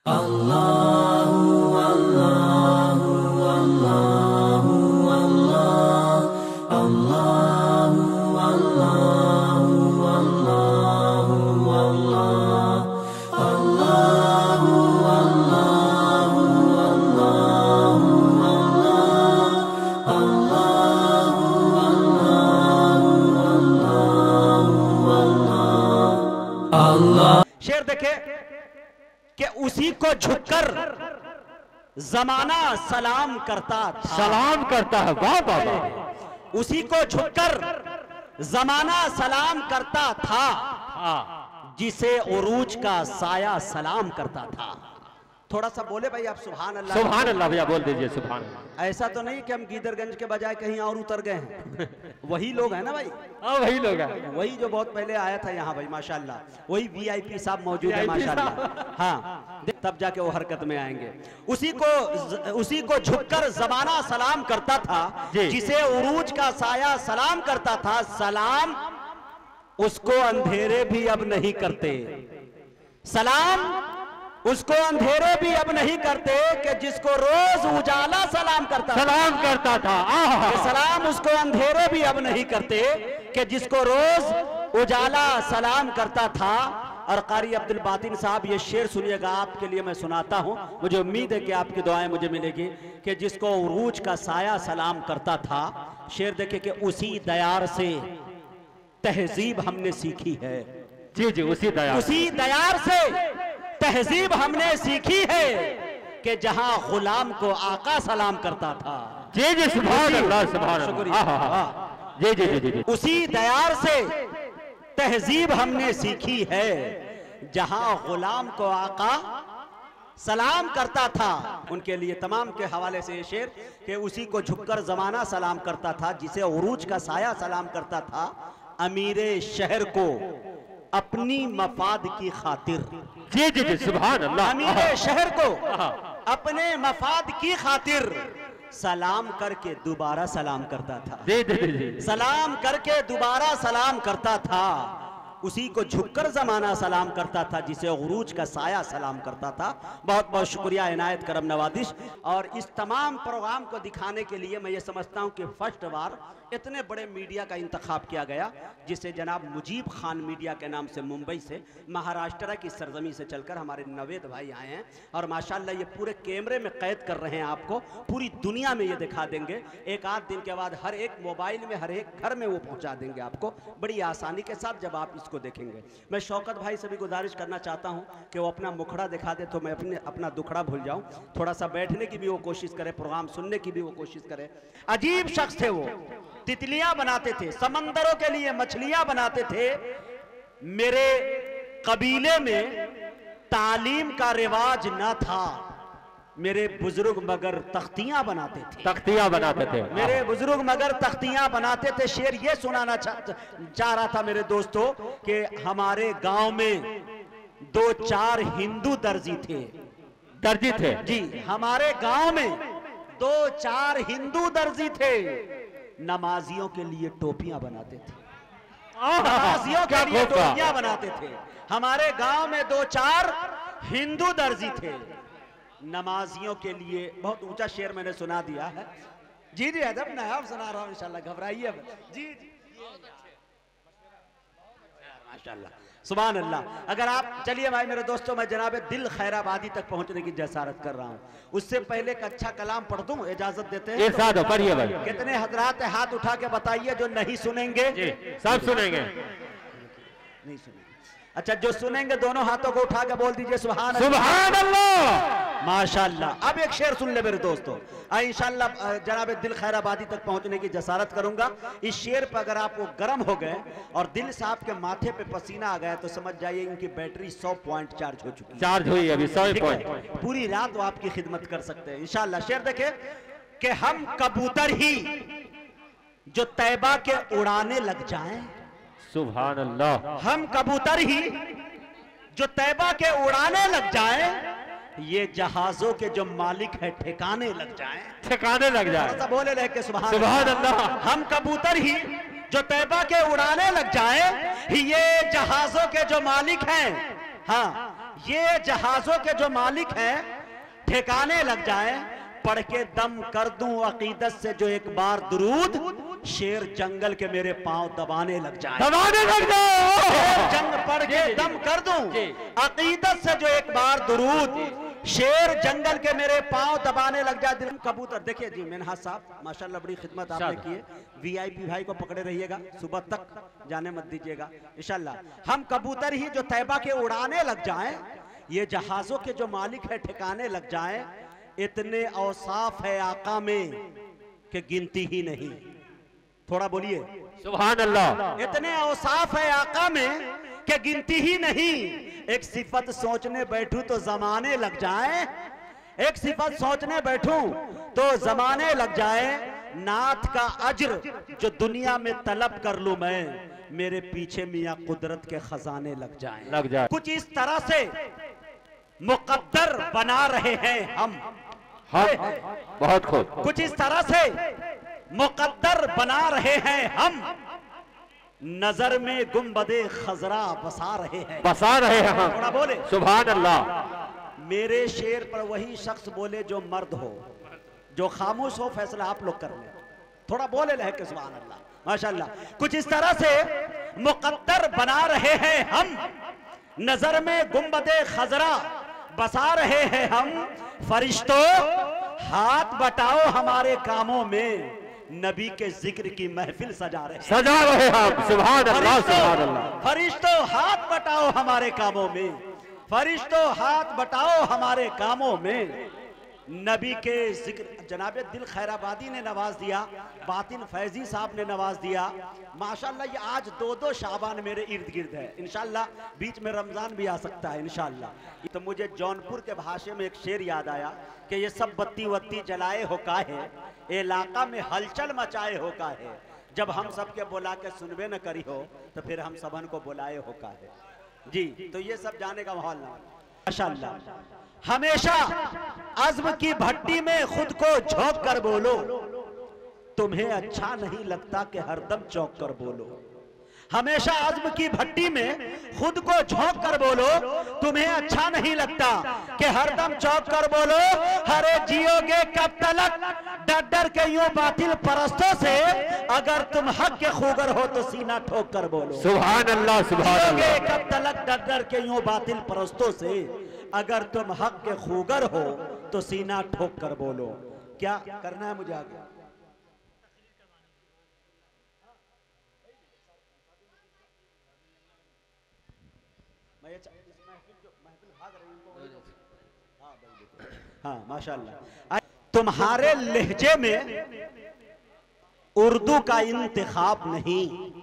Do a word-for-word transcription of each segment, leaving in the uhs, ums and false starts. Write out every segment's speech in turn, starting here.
अल्लाहु अल्लाहु अल्लाहु अल्लाह अल्लाहु अल्लाहु अल्लाहु अल्लाह अल्लाहु अल्लाहु अल्लाहु अल्लाह अल्लाहु अल्लाह। शेर देखे कि उसी को झुककर जमाना सलाम करता था, सलाम करता है। वाह वाह वाह। उसी को झुककर जमाना सलाम करता था, जिसे उरूज का साया सलाम करता था। थोड़ा सा बोले भाई आप सुभान अल्लाह। सुभान अल्लाह भैया बोल दीजिए सुभान अल्लाह। ऐसा तो नहीं कि हम गीदरगंज के बजाय कहीं और उतर गए हैं। वही लोग हैं ना भाई। हाँ वही लोग हैं, वही जो बहुत पहले आया था यहाँ भाई माशाल्लाह, वही वीआईपी साहब मौजूद है माशाल्लाह। हाँ तब जाके वो हरकत में आएंगे। उसी को उसी को झुककर जमाना सलाम करता था, जिसे उरूज का साया सलाम करता था। सलाम उसको अंधेरे भी अब नहीं करते, सलाम उसको अंधेरे भी अब नहीं करते, कि जिसको रोज उजाला सलाम करता सलाम करता था। कि सलाम उसको अंधेरे भी अब नहीं करते, कि जिसको रोज उजाला सलाम करता था। और कारी अब्दुल बातिन साहब ये शेर सुनिएगा, आपके लिए मैं सुनाता हूं, मुझे उम्मीद है कि आपकी दुआएं मुझे मिलेगी। कि जिसको उरूज का साया सलाम करता था, शेर देखे कि उसी दयार से तहजीब हमने सीखी है। जी जी उसी दयार उसी दयार से तहजीब हमने सीखी है, कि जहां गुलाम को आका सलाम करता था। जी जी सुभान अल्लाह सुभान शुक्रिया। अल्लाह। जी जी जी जी उसी दयार से तहजीब हमने सीखी है, जहां गुलाम को आका सलाम करता था। उनके लिए तमाम के हवाले से ये शेर कि उसी को झुककर जमाना सलाम करता था, जिसे उरूज का साया सलाम करता था। अमीरे शहर को अपनी मफाद की खातिर, जी जी जी सुभान अल्लाह। अमीरे शहर को अपने मफाद की खातिर सलाम करके दोबारा सलाम करता था। जी जी जी सलाम करके दोबारा सलाम करता था। उसी को झुककर जमाना सलाम करता था, जिसे उरूज का साया सलाम करता था। बहुत बहुत शुक्रिया, इनायत करम नवाजिश। और इस तमाम प्रोग्राम को दिखाने के लिए मैं ये समझता हूँ कि फर्स्ट बार इतने बड़े मीडिया का इंतखाब किया गया, जिसे जनाब मुजीब खान मीडिया के नाम से मुंबई से, महाराष्ट्र की सरजमी से चलकर हमारे नवेद भाई आए हैं। और माशाल्लाह ये पूरे कैमरे में कैद कर रहे हैं, आपको पूरी दुनिया में ये दिखा देंगे। एक आध दिन के बाद हर एक मोबाइल में, हर एक घर में वो पहुंचा देंगे आपको बड़ी आसानी के साथ, जब आप इसको देखेंगे। मैं शौकत भाई से भी गुजारिश करना चाहता हूं कि वो अपना मुखड़ा दिखा दे, तो मैं अपने अपना दुखड़ा भूल जाऊं। थोड़ा सा बैठने की भी वो कोशिश करे, प्रोग्राम सुनने की भी वो कोशिश करे। अजीब शख्स थे वो, तितलियां बनाते थे, समंदरों के लिए मछलियां बनाते थे। मेरे कबीले में तालीम का रिवाज न था, मेरे बुजुर्ग मगर तख्तियां बनाते थे। तख्तियां बनाते थे मेरे बुजुर्ग मगर तख्तियां बनाते थे। शेर ये सुनाना चाह चा रहा था मेरे दोस्तों, कि हमारे गांव में दो चार हिंदू दर्जी थे। दर्जी थे जी, हमारे गांव में दो चार हिंदू दर्जी थे। नमाजियों के लिए टोपियां बनाते थे, नमाजियों के लिए टोपियां बनाते थे। हमारे गांव में दो चार हिंदू दर्जी थे, नमाजियों के लिए। बहुत ऊंचा शेर मैंने सुना दिया है। जी जी अदब नायाब सुना रहा हूं, इंशाल्लाह घबराइए। जी जी माशाल्लाह सुभान अल्लाह। अगर आप चलिए भाई मेरे दोस्तों, मैं जनाब दिल खैराबादी तक पहुंचने की जसारत कर रहा हूं। उससे पहले एक अच्छा कलाम पढ़ दूं, इजाजत देते हैं? इरशाद पढ़िए भाई। कितने हजरात हाथ उठा के बताइए जो नहीं सुनेंगे? सब सुनेंगे। नहीं सुनेंगे? अच्छा, जो सुनेंगे दोनों हाथों को उठा के बोल दीजिए सुभान सुभान अल्लाह माशाल्लाह। अब एक शेर सुन ले मेरे दोस्तों, इंशाल्लाह जनाब दिल खैराबादी तक पहुंचने की जसारत करूंगा। इस शेर पर अगर आप वो गर्म हो गए और दिल साहब के माथे पे पसीना आ गया, तो समझ जाइए इनकी बैटरी सौ पॉइंट चार्ज हो चुकी है। चार्ज हुई अभी सौ पॉइंट। पूरी रात वो आपकी खिदमत कर सकते हैं इंशाल्लाह। शेर देखे कि हम कबूतर ही जो तैबा के उड़ाने लग जाएं। सुभान अल्लाह। हम कबूतर ही जो तैबा के उड़ाने लग जाएं, ये जहाजों के जो मालिक है ठिकाने लग जाएं। ठिकाने लग जाए। बोले रह के सुभान सुभान अल्लाह। हम कबूतर ही जो तैबा के उड़ाने लग जाएं, ये जहाजों के जो मालिक हैं, हाँ ये जहाजों के जो मालिक हैं ठिकाने लग जाए, पढ़ के दम कर दूं अकीदत से जो एक बार दुरूद, शेर जंगल के मेरे पांव दबाने लग जाए। दबाने लग जाओ। जंग पढ़ के दम कर दूं अकीदत से जो एक बार दुरूद, शेर जंगल के मेरे पांव दबाने लग जाए। दिल कबूतर देखिए जी, मिनहाज साहब माशाल्लाह बड़ी खिदमत आपने की है। वीआईपी भाई को पकड़े रहिएगा, सुबह तक जाने मत दीजिएगा इंशाल्लाह। हम कबूतर ही जो तैबा के उड़ाने लग जाएं, ये जहाजों के जो मालिक है ठिकाने लग जाएं, इतने औसाफ है आका में कि गिनती ही नहीं। थोड़ा बोलिए सुभान अल्लाह। इतने औसाफ है आका में कि गिनती ही नहीं। एक सिफत सोचने बैठूं तो जमाने लग जाए, एक सिफत सोचने बैठूं तो जमाने लग जाए। नाथ का अज्र जो दुनिया में तलब कर लूं मैं, मेरे पीछे मियां कुदरत के खजाने लग जाएं। लग जाए। कुछ इस तरह से मुकद्दर बना रहे हैं हम। हम बहुत खूब। कुछ इस तरह से मुकद्दर बना रहे हैं हम। नजर में गुंबदे खजरा बसा रहे हैं। बसा रहे हैं हम। थोड़ा बोले सुभान अल्लाह। मेरे शेर पर वही शख्स बोले जो मर्द हो, जो खामोश हो फैसला आप लोग कर ले। थोड़ा बोले रहे कि सुभान अल्लाह माशाल्लाह। कुछ इस तरह से मुकद्दर बना रहे हैं हम। नजर में गुंबदे खजरा बसा रहे हैं हम। फरिश्तों हाथ बटाओ हमारे कामों में, नबी के जिक्र की महफिल सजा रहे हैं। सजा रहे हम। सुभान अल्लाह सुभान अल्लाह। फरिश्तों हाथ बटाओ हमारे कामों में, फरिश्तों हाथ बटाओ हमारे कामों में, नबी के जिक्र। जनाब दिल खैराबादी ने नवाज दिया, बातिन फैजी साहब ने नवाज दिया माशाल्लाह। ये आज दो दो शाबान मेरे इर्द गिर्द है। इंशाल्लाह बीच में रमजान भी आ सकता है इंशाल्लाह। तो मुझे जौनपुर के भाषा में एक शेर याद आया कि ये सब बत्ती वत्ती जलाए हो काहे, इलाका में हलचल मचाए हो काहे, जब हम सबके बुला के सुनबे न करी हो तो फिर हम सबन को बुलाए हो काहे। जी तो ये सब जाने का माहौल ना माशाल्लाह। हमेशा अज़्म की भट्टी में खुद को झोंक कर बोलो, तुम्हें अच्छा नहीं लगता कि हरदम चौंक कर बोलो। हमेशा अज़्म की भट्टी में खुद को झोंक कर बोलो, तुम्हें अच्छा नहीं लगता कि हरदम चौंक कर बोलो। हरे जियोगे कब तलक डर डर के यूं बातिल परस्तों से, अगर तुम हक के खूगर हो तो सीना ठोक कर बोलो। सुभान अल्लाह सुभान जियोगे अल्लाह। कब तलक डर डर के यूं बातिल परस्तों से, अगर तुम हक के खूगर हो तो सीना ठोक कर बोलो। क्या करना है मुझे आगे? हाँ माशाल्लाह। तुम्हारे लहजे में उर्दू का इंतखाब नहीं,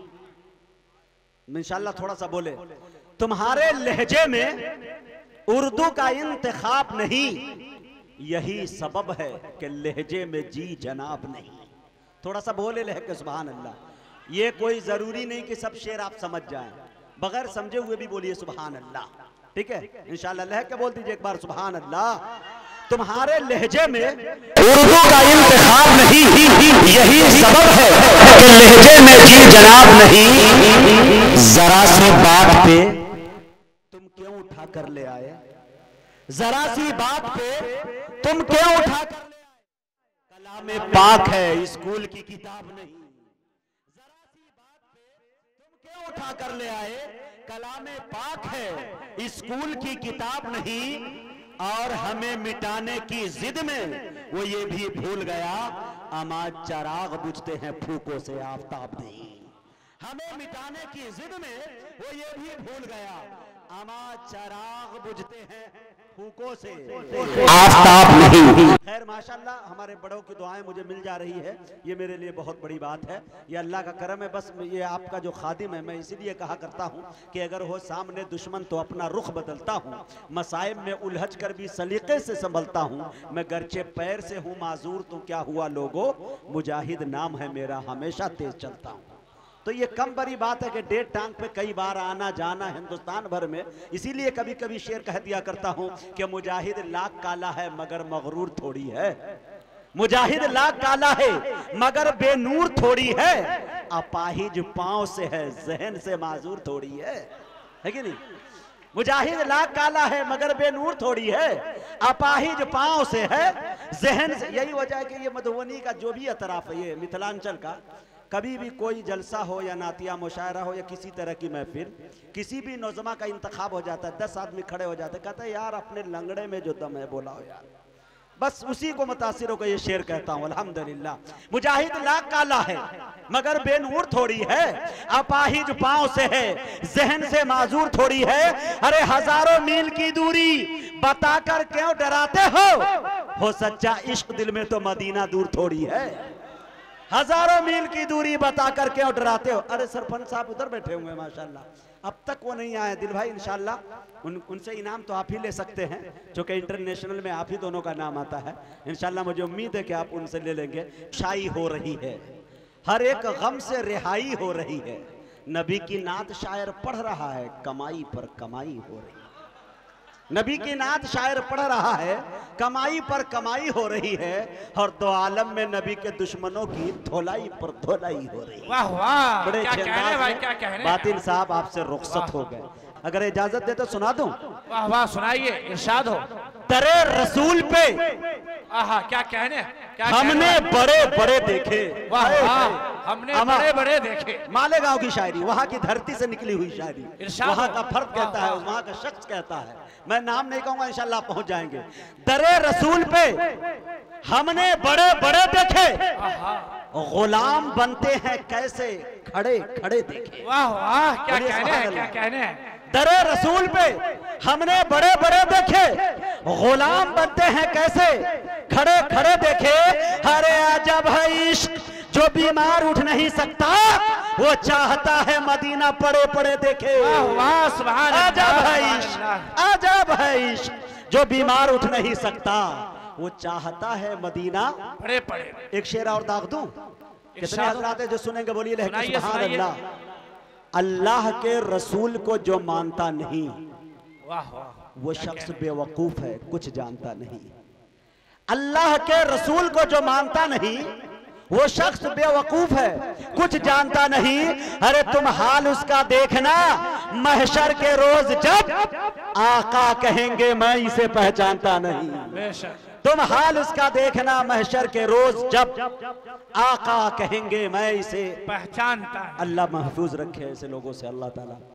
इंशाल्लाह थोड़ा सा बोले। तुम्हारे लहजे में उर्दू का इंतखाब नहीं, यही सबब है कि लहजे में जी जनाब नहीं। थोड़ा सा बोले लह के सुभान अल्लाह। ये कोई जरूरी नहीं कि सब शेर आप समझ जाएं, बगैर समझे हुए भी बोलिए सुभान अल्लाह। ठीक है इंशाल्लाह लह के बोल दीजिए एक बार सुभान अल्लाह। तुम्हारे लहजे में उर्दू का इंतखाब नहीं, यही सबब है कि लहजे में जी जनाब नहीं। जरा सी बात पे तुम क्यों उठा कर ले आए, जरा सी बात पे तुम क्यों उठा कर ले आए। कलाम पाक है स्कूल की किताब नहीं। जरा सी बात पे तुम क्यों उठा कर ले आए, कलाम पाक है स्कूल की किताब नहीं। और हमें मिटाने की जिद में वो ये भी भूल गया, अमाज चराग बुझते हैं फूकों से आफ्ताब नहीं। हमें मिटाने की जिद में वो ये भी भूल गया, अमाज चराग बुझते हैं फूकों से आफ्ताब नहीं। खैर माशाल्लाह हमारे बड़ों की दुआएं मुझे मिल जा रही है, ये मेरे लिए बहुत बड़ी बात है। ये अल्लाह का करम है। बस ये आपका जो खादिम है, मैं इसीलिए कहा करता हूँ कि अगर हो सामने दुश्मन तो अपना रुख बदलता हूँ, मसाइब में उलझ कर भी सलीके से संभलता हूँ। मैं गरचे पैर से हूँ माजूर तो क्या हुआ लोगो, मुजाहिद नाम है मेरा हमेशा तेज चलता हूँ। तो ये कम बड़ी बात है कि डेढ़ टांग पे कई बार आना जाना हिंदुस्तान भर में। इसीलिए कभी कभी शेर कह दिया करता हूं कि मुजाहिद लाख काला है मगर मगरूर थोड़ी है। मुजाहिद लाख काला है मगर बेनूर थोड़ी है, अपाहिज पांव से है जहन से माजूर थोड़ी है, है कि नहीं? मुजाहिद लाख काला है मगर बेनूर थोड़ी है, अपाहिज पांव से है जहन से। यही वजह है कि ये मधुबनी का जो भी अतराफ है, ये मिथिलांचल का, कभी भी कोई जलसा हो या नातिया मुशायरा हो या किसी तरह की महफिल, किसी भी नौजमा का इंतखाब हो जाता है, दस आदमी खड़े हो जाते, कहते हैं यार अपने लंगड़े में जो दम है बोला हो यार, बस उसी को मुतासिर होकर ये शेर कहता हूं। अल्हम्दुलिल्लाह। मुजाहिद लाख काला है मगर बेनूर थोड़ी है, अपाहिज पांव से है जहन से माजूर थोड़ी है। अरे हजारों मील की दूरी बताकर क्यों डराते हो, हो सच्चा इश्क दिल में तो मदीना दूर थोड़ी है। हजारों मील की दूरी बताकर क्यों डराते हो। अरे सरपंच साहब उधर बैठे हुए माशाल्लाह, अब तक वो नहीं आए। दिल भाई इंशाल्लाह उन उनसे इनाम तो आप ही ले सकते हैं, जो कि इंटरनेशनल में आप ही दोनों का नाम आता है। इंशाल्लाह मुझे उम्मीद है कि आप उनसे ले लेंगे। शाई हो रही है, हर एक गम से रिहाई हो रही है, नबी की नात शायर पढ़ रहा है, कमाई पर कमाई हो रही है। नबी की नात शायर पढ़ रहा है, कमाई पर कमाई हो रही है, और दो आलम में नबी के दुश्मनों की धोलाई पर धोलाई हो रही है। वाह वाह, बड़े क्या कहने भाई, क्या कहने। बातिल साहब आपसे रुखसत हो गए, अगर इजाजत दे तो सुना दूं। वाह वाह, सुनाइए, इरशाद हो। तरे रसूल पे आहा, क्या कहने, क्या हमने कहने? बड़े बड़े देखे। वाह वाह, हमने अमा- बड़े बड़े देखे। मालेगांव की शायरी, वहां की धरती से निकली हुई शायरी, इरशाद वहां हो। का फर्द वाह, कहता है, वाह। वहां का शख्स कहता है, मैं नाम नहीं कहूंगा, इंशाल्लाह पहुंच जाएंगे। दरे रसूल पे हमने बड़े बड़े देखे, आहा, गुलाम बनते हैं कैसे खड़े खड़े देखे। वाह वाह, क्या बोलिए कहने सुभान हैं, क्या अल्लाह। कहने हैं। दरे रसूल पे हमने बड़े बड़े देखे, गुलाम बनते हैं कैसे खड़े खड़े देखे। अरे अजब है इश्क जो बीमार उठ नहीं सकता, वो चाहता है मदीना पड़े पड़े देखे। वाह वाह, सुभान अल्लाह, अजब है सुभान इश्क, अल्लाह। अजब है इश्क जो बीमार उठ नहीं सकता, वो चाहता है मदीना। बड़े पड़े। एक शेर और दाग दूं, कितने इरशाद हो। हजरात हैं जो सुनेंगे, बोलिए लहके सुनाइए, सुभान सुनाइए। अल्लाह। अल्लाह के रसूल को जो मानता नहीं, वाह वाह, वो शख्स बेवकूफ है, कुछ जानता नहीं। अल्लाह के रसूल को जो मानता नहीं, वो शख्स बेवकूफ है, कुछ जानता नहीं। अरे तुम हाल उसका देखना महशर के रोज, जब आका कहेंगे मैं इसे पहचानता नहीं। बेशक। तुम हाल उसका देखना महशर के रोज, जब आका कहेंगे मैं इसे। पहचानता है। अल्लाह महफूज रखे ऐसे लोगों से, अल्लाह ताला।